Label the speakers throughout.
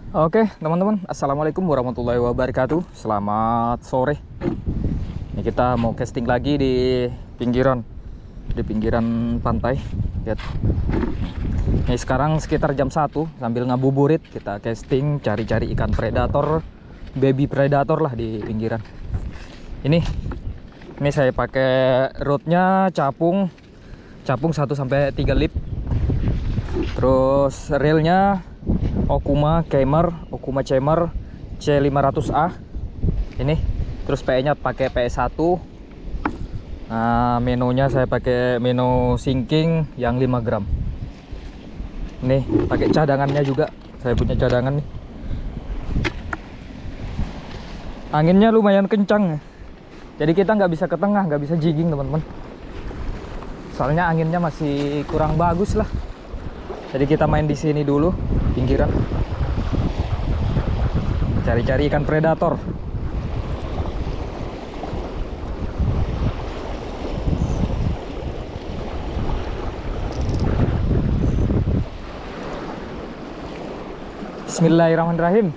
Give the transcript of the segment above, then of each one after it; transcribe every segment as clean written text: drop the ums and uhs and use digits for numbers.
Speaker 1: Oke, teman-teman, assalamualaikum warahmatullahi wabarakatuh. Selamat sore. Ini kita mau casting lagi di pinggiran pantai. Lihat. Ini sekarang sekitar jam 1 sambil ngabuburit kita casting cari-cari ikan predator, baby predator lah di pinggiran. Ini saya pakai rodnya capung 1 sampai 3 lip. Terus reelnya Okuma Chamber C500A ini. Terus PE nya pakai PE1. Nah, menonya saya pakai meno sinking yang 5 gram. Nih pakai cadangannya juga, saya punya cadangan nih. Anginnya lumayan kencang, jadi kita nggak bisa ke tengah, nggak bisa jigging teman-teman, soalnya anginnya masih kurang bagus lah. Jadi kita main di sini dulu, pinggiran, cari-cari ikan predator. Bismillahirrahmanirrahim.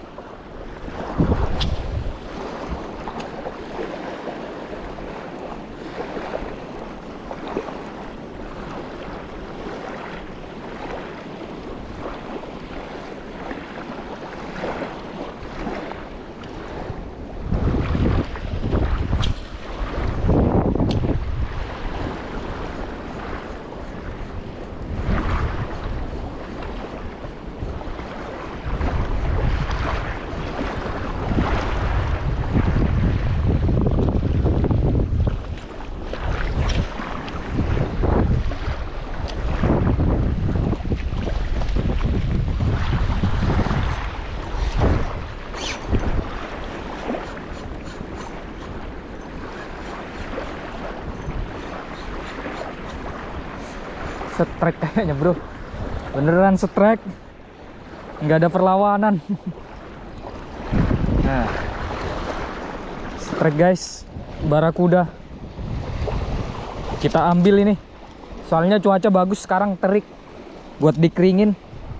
Speaker 1: Strike kayaknya bro, beneran strike, nggak ada perlawanan. Nah, strike guys, barakuda. Kita ambil ini, soalnya cuaca bagus sekarang, terik buat dikeringin.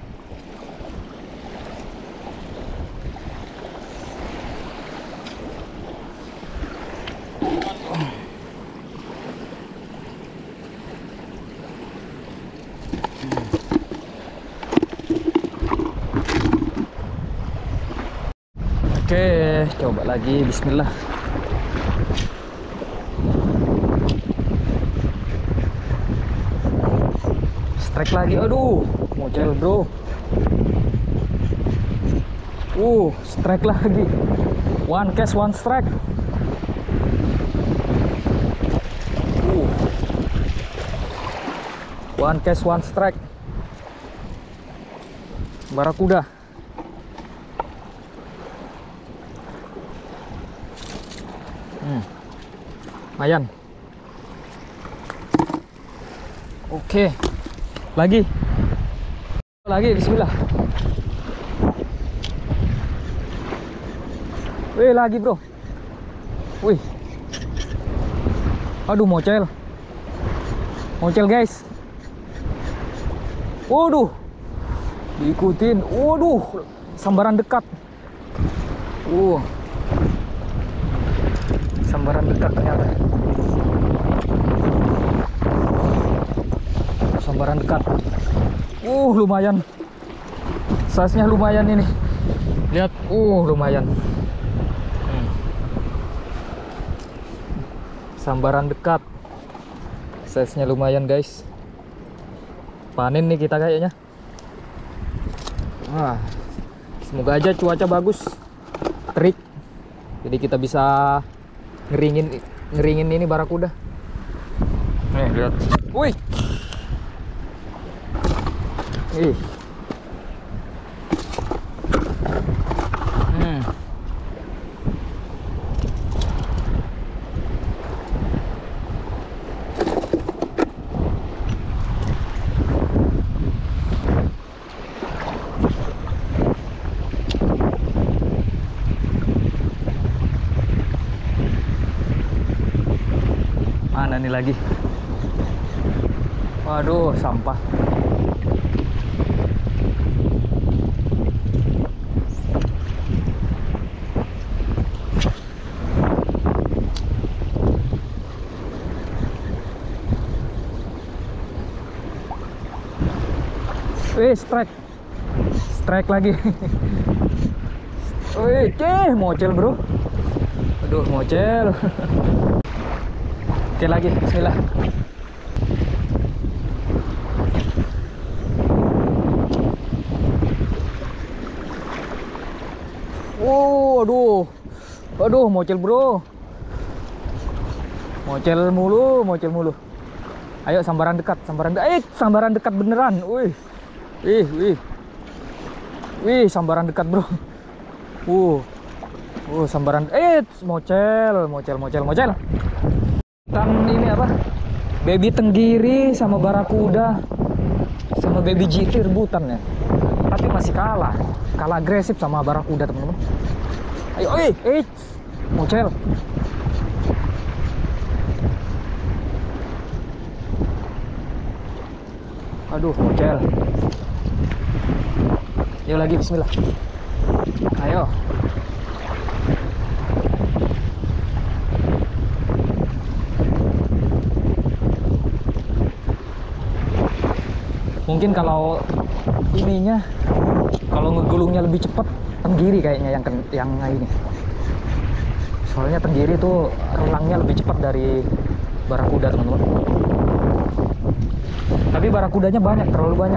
Speaker 1: Oke, coba lagi, bismillah. Strike lagi, aduh, mocel bro. Strike lagi. One cast, one strike. One cast, one strike. Barakuda. Lumayan. Oke, lagi, bismillah. Wih, lagi bro. Wih, aduh, mocel guys. Waduh, diikutin. Waduh, sambaran dekat. Sambaran dekat ternyata. Sambaran dekat. Lumayan. Size-nya lumayan ini. Lihat, lumayan. Sambaran dekat. Size-nya lumayan, guys. Panen nih kita kayaknya. Wah, semoga aja cuaca bagus, terik, jadi kita bisa ngeringin ini barakuda. Nih lihat, wih, mana nih lagi? Waduh, sampah. Strike. Strike lagi. Mocel bro. Aduh, mocel. Oke, lagi, bismillah. Aduh, mocel bro. Mocel mulu. Ayo sambaran dekat, sambaran dekat beneran. Wih, sambaran dekat bro. Sambaran. Mocel. Kan ini apa? Baby tenggiri sama barakuda sama baby GT rebutan ya. Tapi masih kalah agresif sama barakuda teman-teman. Ayo, mocel. Aduh, mocel. Yuk lagi, bismillah. Ayo. Mungkin kalau ininya, kalau ngegulungnya lebih cepat, tenggiri kayaknya yang ini. Soalnya tenggiri tuh relangnya lebih cepat dari barakuda teman-teman. Tapi barakudanya banyak, terlalu banyak.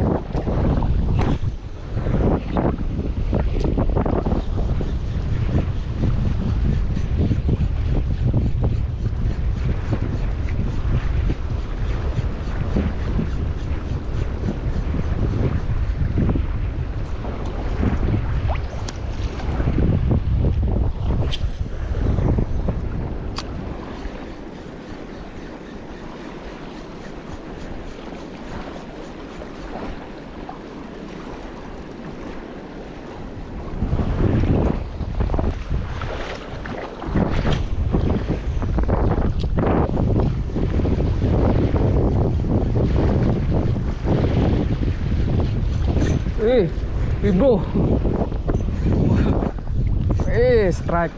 Speaker 1: Bro. Strike.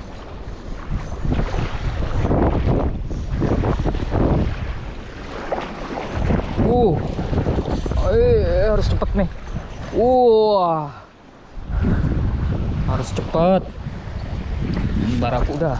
Speaker 1: Harus cepet nih. Harus cepet. Barakuda.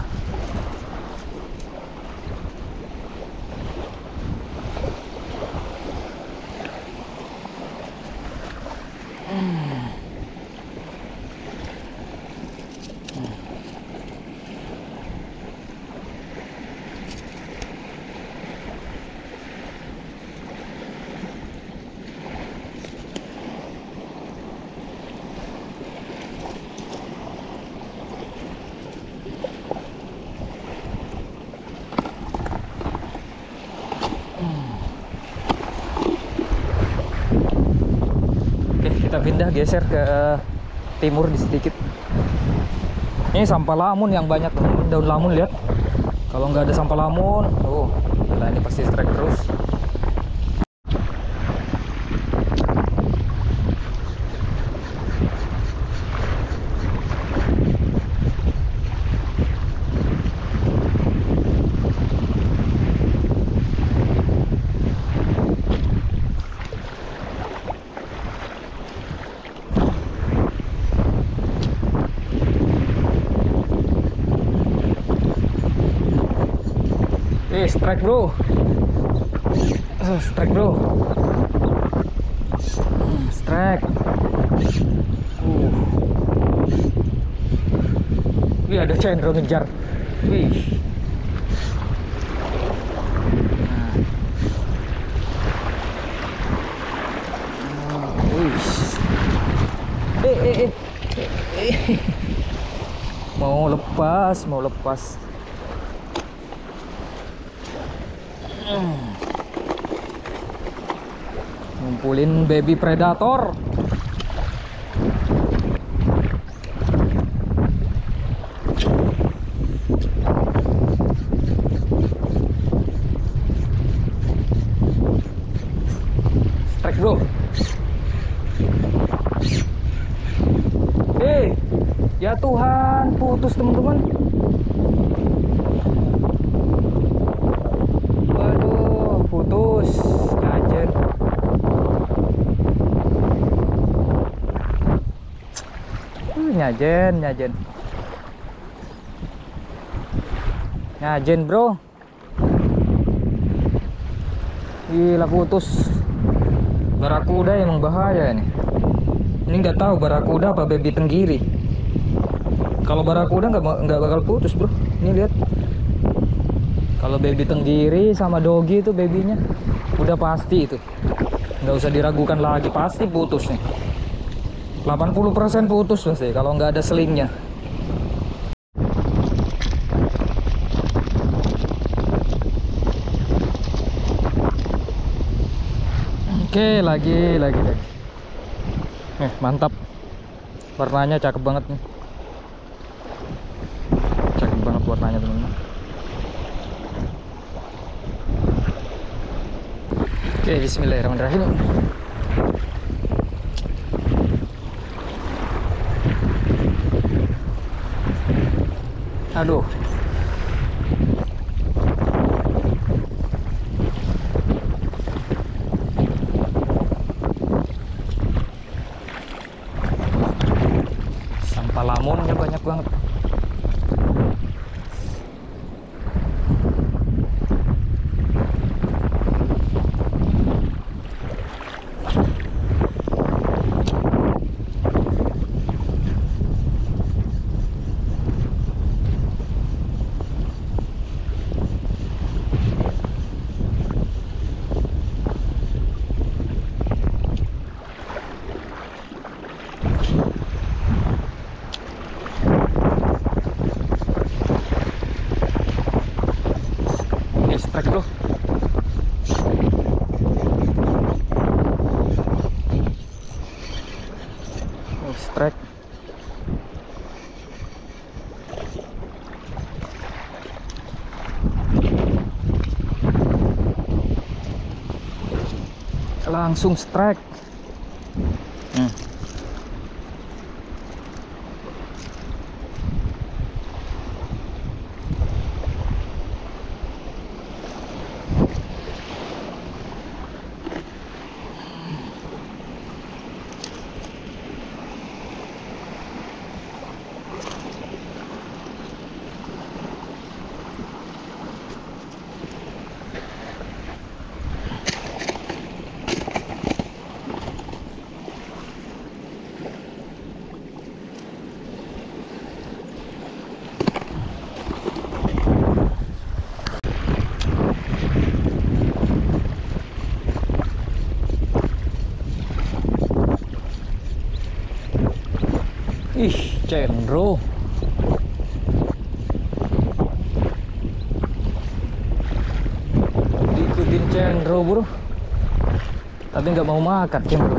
Speaker 1: Kita pindah, geser ke timur di sedikit. Ini sampah lamun yang banyak, daun lamun, lihat. Kalau nggak ada sampah lamun, gila, ini pasti strike terus. Strike bro. Strike bro. Strike. Wih, ada cendro ngejar. Wih. Mau lepas. Ngumpulin baby predator. Strike bro. Ya Tuhan, putus teman-teman. Waduh, putus. Anjir. nyajen, nyajen. Nyajen, bro. Gila putus. Barakuda emang bahaya ini. Ini nggak tahu barakuda apa baby tenggiri. Kalau barakuda nggak bakal putus, bro. Ini lihat. Kalau baby tenggiri sama dogi itu babynya udah pasti itu. Nggak usah diragukan lagi, pasti putus nih. 80% putus pasti kalau nggak ada selingnya. Oke, lagi. Mantap. Warnanya cakep banget nih. Cakep banget warnanya, teman-teman. Oke, bismillahirrahmanirrahim. Aduh. Sampah lamunnya banyak banget. Strike, bro. Strike. Langsung strike. Ih, cendro. Diikutin cendro, bro. Tapi nggak mau makan cendro.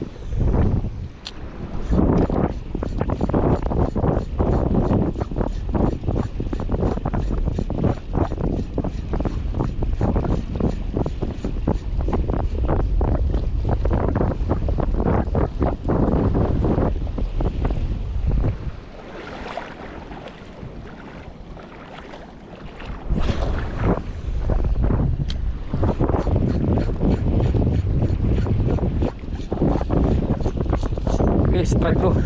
Speaker 1: Strike, bro.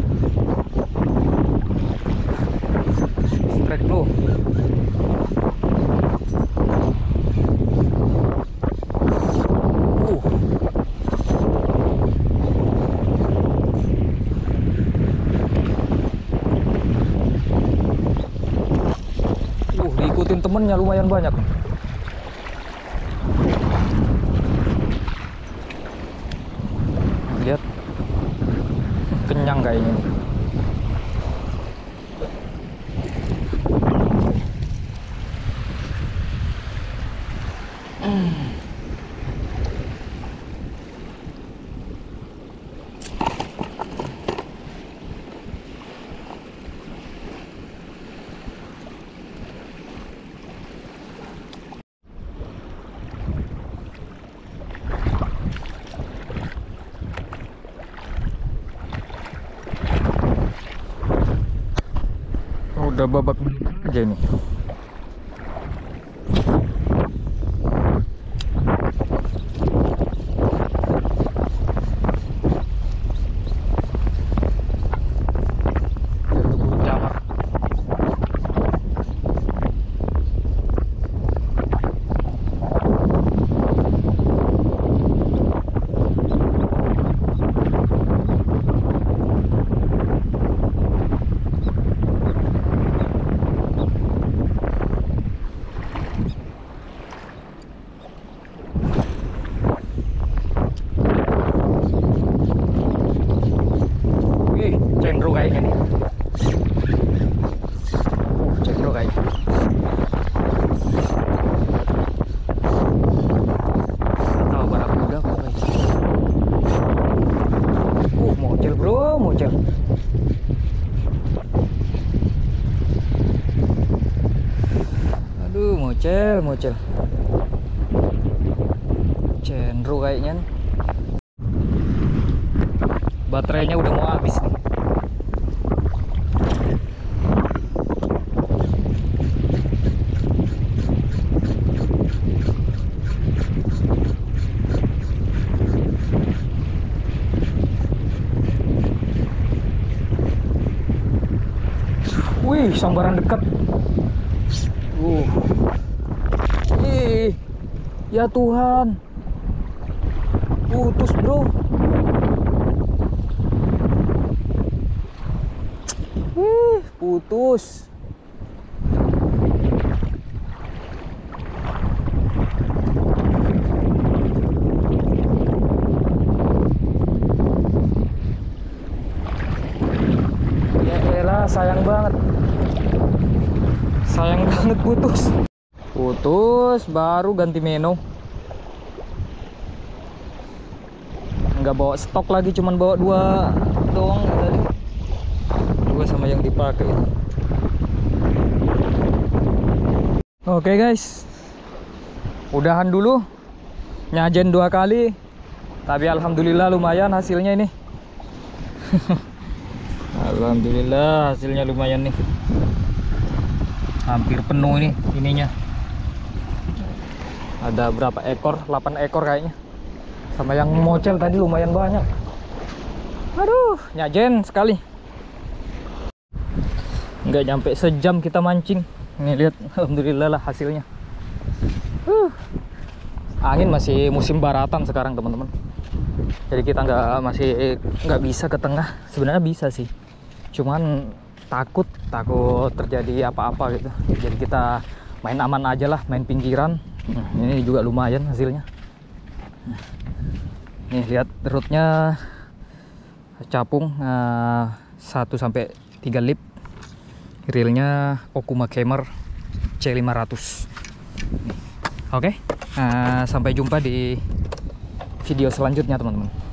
Speaker 1: Strike, bro. Diikutin temennya lumayan banyak. Lihat. Kenyang kayaknya. Udah babak aja nih. Cendro kayaknya nih. Cendro kayaknya. Tahu barakuda kok kayaknya. Mocel bro, mocel. Aduh, mocel. Cendro kayaknya nih. Baterainya udah mau habis nih. Wih, sambaran dekat. Ih, ya Tuhan. Putus bro. Putus. Ya elah, sayang banget. Sayang banget putus. Putus, baru ganti menu. Nggak bawa stok lagi, cuman bawa 2 doang tadi. 2 sama yang dipakai itu. Oke guys, udahan dulu. Nyajen 2 kali, tapi alhamdulillah lumayan hasilnya ini. Alhamdulillah hasilnya lumayan nih. Hampir penuh nih ininya. Ada berapa ekor? 8 ekor kayaknya. Sama yang mocel tadi lumayan banyak. Aduh, nyajen sekali. Nggak nyampe sejam kita mancing. Nih lihat, alhamdulillah lah hasilnya. Angin masih musim baratan sekarang teman-teman. Jadi kita nggak bisa ke tengah. Sebenarnya bisa sih. Cuman takut terjadi apa-apa gitu. Jadi kita main aman aja lah, main pinggiran. Ini juga lumayan hasilnya. Nih lihat rootnya capung 1-3 lip. Reelnya Okuma Gamer C500. Oke, sampai jumpa di video selanjutnya teman-teman.